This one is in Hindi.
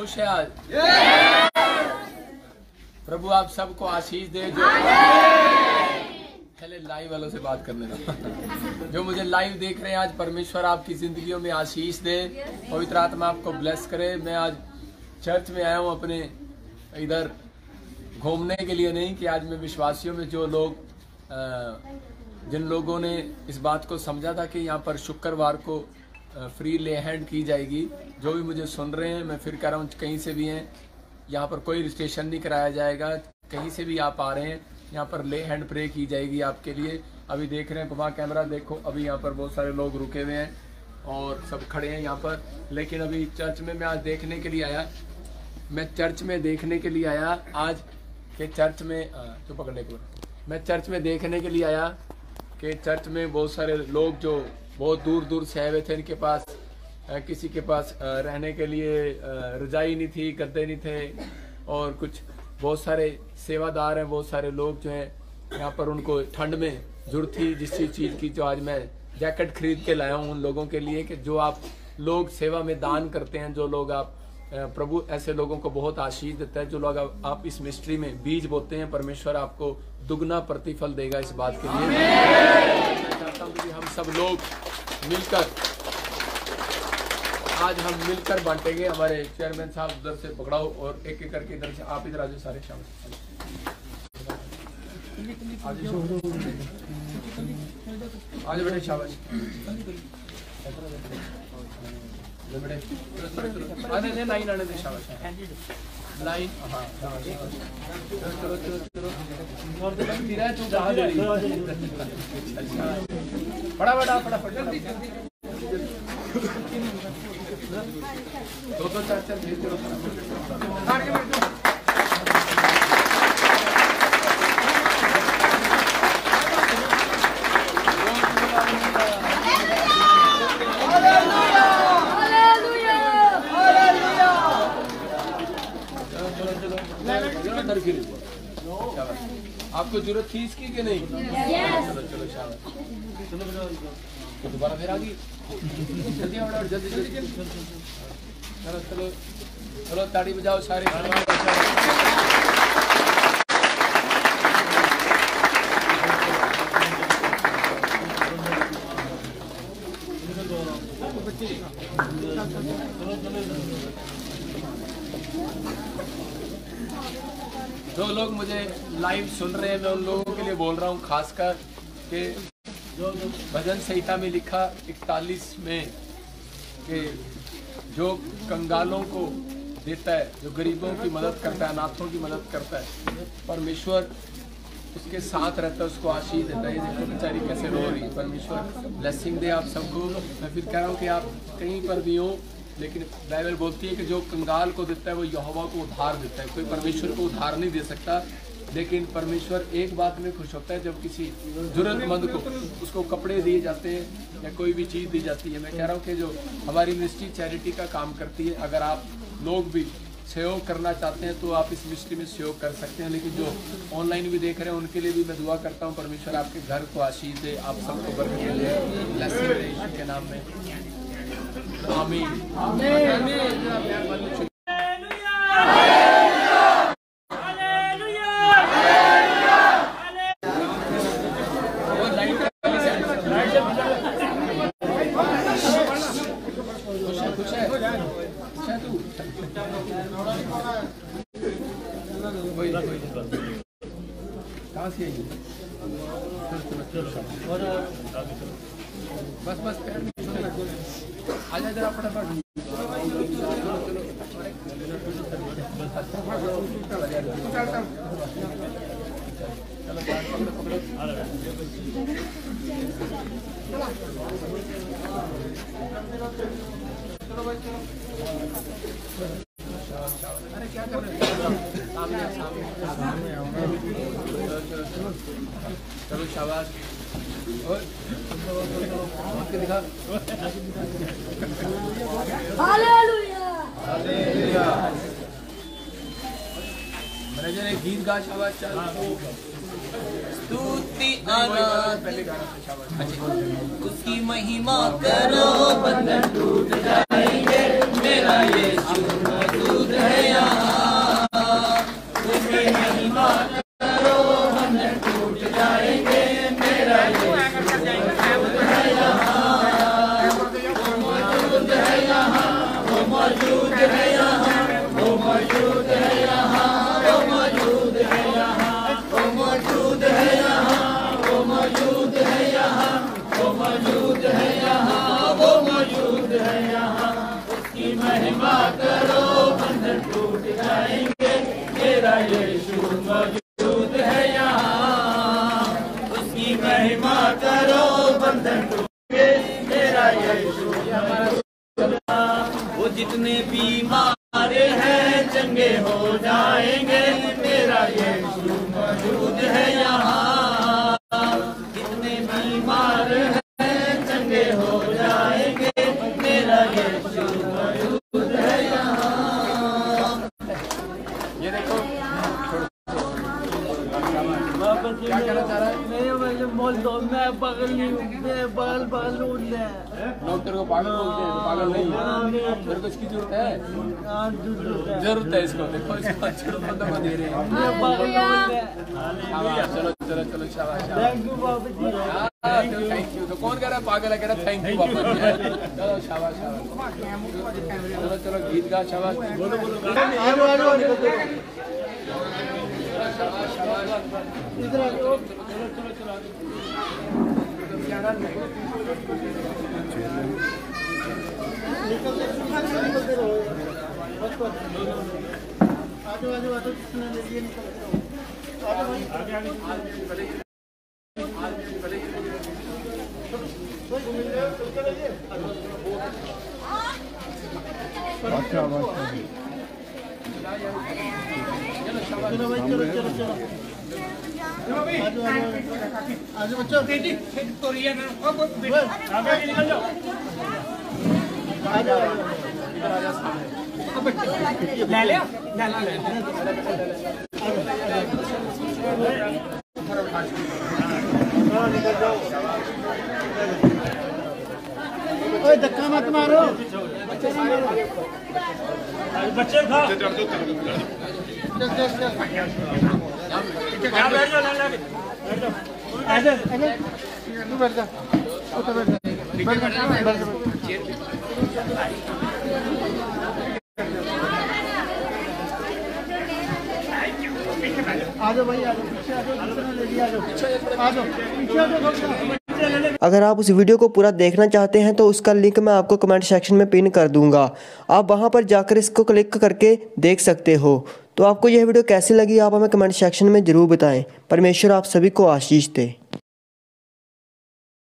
खुश है आज? प्रभु आप सबको आशीष दे। जो पहले लाइव वालों से बात करने का जो मुझे लाइव देख रहे हैं, आज परमेश्वर आपकी जिंदगियों में आशीष दे, पवित्र आत्मा आपको ब्लेस करे। मैं आज चर्च में आया हूँ अपने इधर घूमने के लिए नहीं, कि आज मैं विश्वासियों में जो लोग जिन लोगों ने इस बात को समझा था कि यहाँ पर शुक्रवार को फ्री ले हैंड की जाएगी, जो भी मुझे सुन रहे हैं, मैं फिर कह रहा हूँ कहीं से भी हैं, यहाँ पर कोई रजिस्ट्रेशन नहीं कराया जाएगा। कहीं से भी आप आ रहे हैं, यहाँ पर ले हैंड प्रे की जाएगी आपके लिए। अभी देख रहे हैं, घुमा कैमरा देखो, अभी यहाँ पर बहुत सारे लोग रुके हुए हैं और सब खड़े हैं यहाँ पर। लेकिन अभी चर्च में मैं आज देखने के लिए आया, आज के चर्च में तो पकड़ने को मैं चर्च में देखने के लिए आया कि चर्च में बहुत सारे लोग जो बहुत दूर दूर से आए हुए थे, इनके पास किसी के पास रहने के लिए रजाई नहीं थी, गद्दे नहीं थे, और कुछ बहुत सारे सेवादार हैं, बहुत सारे लोग जो हैं यहाँ पर, उनको ठंड में जरूरत थी जिस चीज़ की, जो आज मैं जैकेट खरीद के लाया हूँ उन लोगों के लिए, कि जो आप लोग सेवा में दान करते हैं, जो लोग आप प्रभु ऐसे लोगों को बहुत आशीष देता है। जो लोग आप इस मिस्ट्री में बीज बोते हैं, परमेश्वर आपको दुगना प्रतिफल देगा इस बात के लिए। मैं चाहता हूँ कि हम सब लोग मिलकर, आज हम मिलकर बांटेंगे। हमारे चेयरमैन साहब उधर से पकड़ाओ और एक एक करके इधर से आप इधर आज सारे शामिल आज बेटे शाबाश आने लाइन आने दे शाबाश लाइन। हाँ चलो चलो चलो और तेरा तू कहाँ जा रही है? फटाफट जल्दी दो चार भेज दो। आपको जरूरत थी इसकी कि नहीं? चलो चलो शाबाश, चलो दोबारा फिर आ गई, जल्दी जल्दी चलो चलो चलो, ताड़ी बजाओ सारे। जो लोग मुझे लाइव सुन रहे हैं, मैं उन लोगों के लिए बोल रहा हूँ, खासकर कि भजन संहिता में लिखा 41 में कि जो कंगालों को देता है, जो गरीबों की मदद करता है, अनाथों की मदद करता है, परमेश्वर उसके साथ रहता है, उसको आशीष देता है। ये देखो बेचारी कैसे रो रही है। परमेश्वर ब्लेसिंग दे आप सबको। मैं फिर कह रहा हूँ कि आप कहीं पर भी हो, लेकिन बाइबल बोलती है कि जो कंगाल को देता है वो यहोवा को उधार देता है। कोई परमेश्वर को उधार नहीं दे सकता, लेकिन परमेश्वर एक बात में खुश होता है, जब किसी जरूरतमंद को उसको कपड़े दिए जाते हैं या कोई भी चीज़ दी जाती है। मैं कह रहा हूँ कि जो हमारी मिनिस्ट्री चैरिटी का काम करती है, अगर आप लोग भी सहयोग करना चाहते हैं तो आप इस मिनिस्ट्री में सहयोग कर सकते हैं। लेकिन जो ऑनलाइन भी देख रहे हैं उनके लिए भी मैं दुआ करता हूँ, परमेश्वर आपके घर को आशीष दे, आप सबको बरकत दे, ब्लेसिंग दे यीशु के नाम में, आमीन। बस बस आजा जरा फटाफट। अरे क्या कर रहे हो? चलो शाबाश, दिखा। मैनेजर एक गीत गा, शाबाश चल। स्तुति पहले गाना, उसकी महिमा करो, बंधन टूट जाएंगे, मेरा यीशु मौजूद मौजूद है यहाँ, वो मौजूद है यहाँ, वो मौजूद है यहाँ। उसकी महिमा करो बंधन टूट जाएंगे, मेरा यीशु मौजूद है यहाँ। उसकी महिमा करो बंधन टूटे, मेरा यीशु। वो जितने बीमार हैं चंगे हो जाएंगे, मेरा यीशु मौजूद है यहाँ। जितने बीमार हैं चंगे हो जाएंगे, मेरा यीशु मौजूद है यहाँ। ये देखो क्या कहना चाह रहा है? बोल दो, मैं पागल नहीं हूँ, मैं पागल लोग तेरे को पागल बोलते हैं, तो पागल नहीं है। तेरे को इसकी जरूरत है, जरूरत है इसको। देखो इसको अच्छे बंदों को दे रहे हैं। चलो चलो चलो, शाबाश थैंक यू। तो कौन कह रहा है पागल है, कह रहा है थैंक यू बाबा जी। चलो शाबाश शाबाश, चलो चलो गीत गा, शाबाश। बोलो बोलो, शाबाश शाबाश। इधर चलो चलो चलो, आज बच्चों निकल जाओ, ले लिया निकल जाओ। ओए धक्का मत मारो, बच्चे खा अगर आप उस वीडियो को पूरा देखना चाहते हैं तो उसका लिंक मैं आपको कमेंट सेक्शन में पिन कर दूंगा। आप वहां पर जाकर इसको क्लिक करके देख सकते हो। तो आपको यह वीडियो कैसी लगी आप हमें कमेंट सेक्शन में ज़रूर बताएं। परमेश्वर आप सभी को आशीष दे।